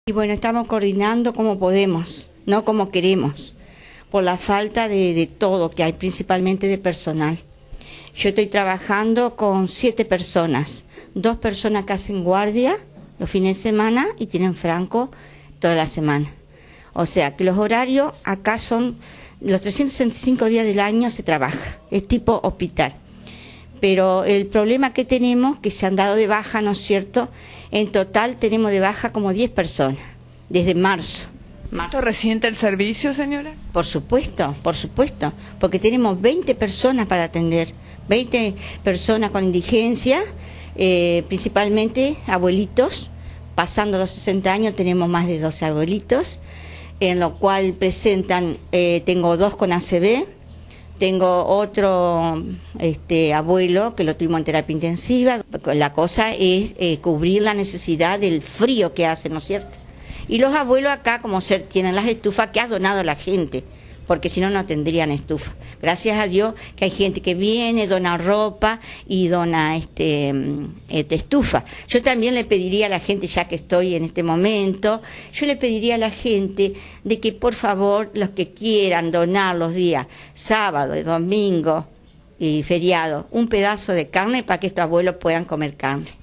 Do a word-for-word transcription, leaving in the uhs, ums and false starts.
Y bueno, estamos coordinando como podemos, no como queremos, por la falta de, de todo que hay, principalmente de personal. Yo estoy trabajando con siete personas, dos personas que hacen guardia los fines de semana y tienen franco toda la semana. O sea que los horarios acá son, los trescientos sesenta y cinco días del año se trabaja, es tipo hospital. Pero el problema que tenemos, que se han dado de baja, ¿no es cierto? En total tenemos de baja como diez personas, desde marzo. ¿Esto resiente el servicio, señora? Por supuesto, por supuesto, porque tenemos veinte personas para atender, veinte personas con indigencia, eh, principalmente abuelitos, pasando los sesenta años tenemos más de doce abuelitos, en lo cual presentan, eh, tengo dos con A C V, tengo otro este, abuelo que lo tuvimos en terapia intensiva. La cosa es eh, cubrir la necesidad del frío que hace, ¿no es cierto? Y los abuelos acá, como ser, tienen las estufas que ha donado la gente, porque si no, no tendrían estufa. Gracias a Dios que hay gente que viene, dona ropa y dona este, este estufa. Yo también le pediría a la gente, ya que estoy en este momento, yo le pediría a la gente de que por favor los que quieran donar los días sábado, domingo y feriado, un pedazo de carne para que estos abuelos puedan comer carne.